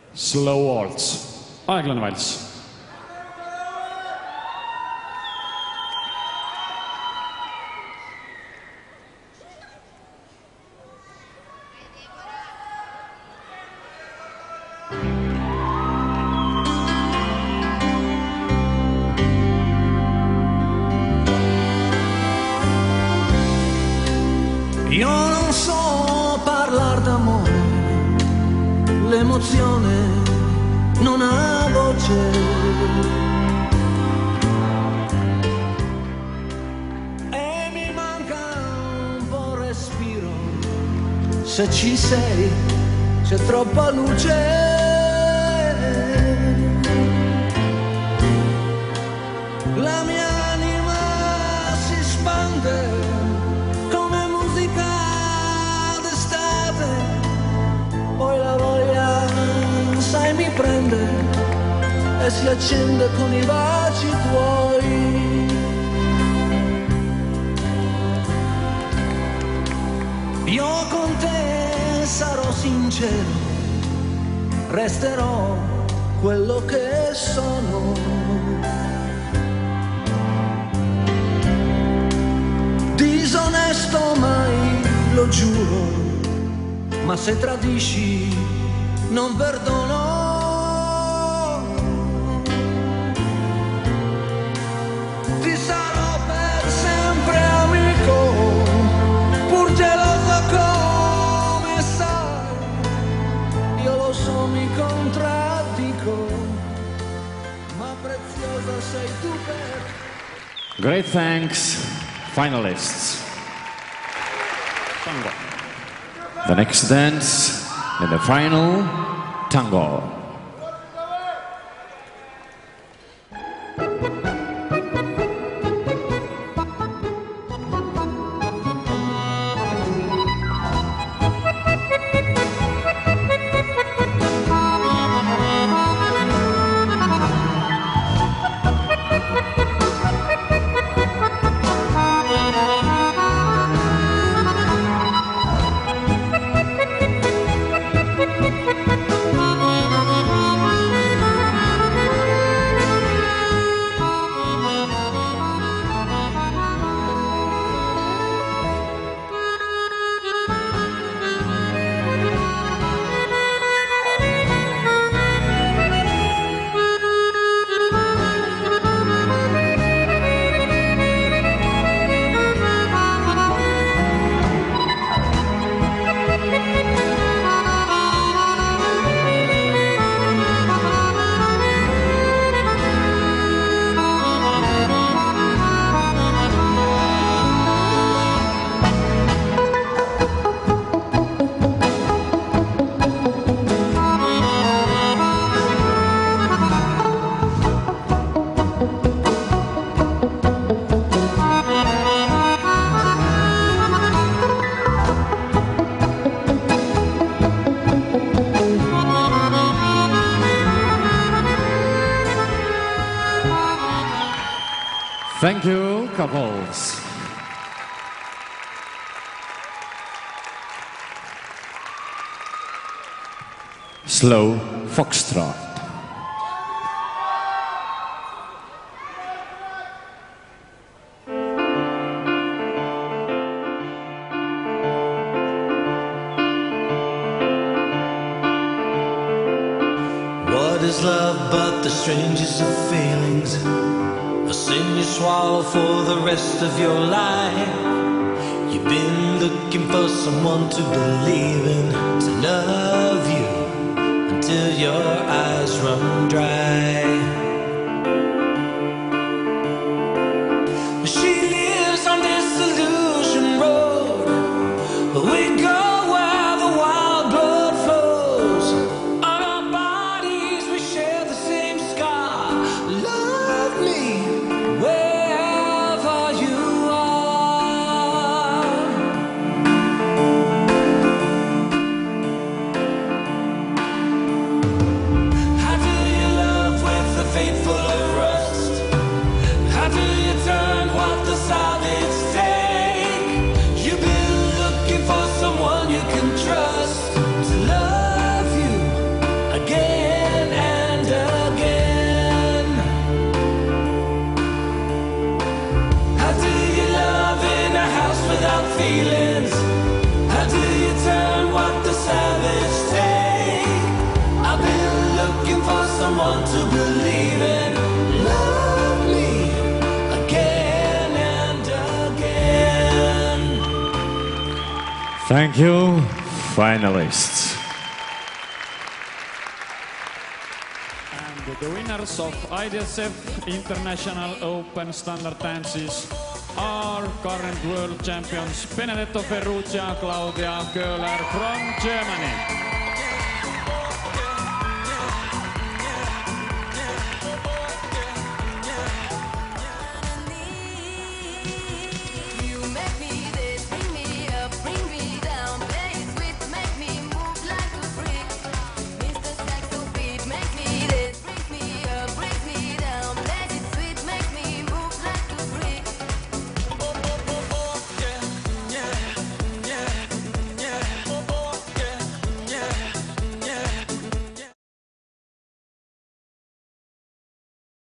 Slow Waltz, aeglane valss. Io non so parlare d'amore, l'emozione non ha voce. E mi manca un po' respiro, se ci sei c'è troppa luce. La mia anima si spande come musica d'estate, poi la voglia, sai, mi prende e si accende con i baci tuoi. Io con te sarò sincero, resterò quello che sono. Disonesto mai, lo giuro, ma se tradisci non perdono. Ti sarò per sempre amico, pur geloso come sai. Io lo so, mi contraddico, ma preziosa sei tu per... Great thanks, finalists. Tango. The next dance in the final, tango. Thank you, couples. Slow Foxtrot. What is love but the strangest of feelings? A sin you swallow for the rest of your life. You've been looking for someone to believe in, to love you until your eyes run dry. She lives on Disillusion Road. We go where the wild blood flows. On our bodies we share the same scar. Love me wherever you are. Thank you, finalists. And the winners of IDSF International Open Standard Dances are current world champions Benedetto Ferruccia, Claudia Köhler from Germany.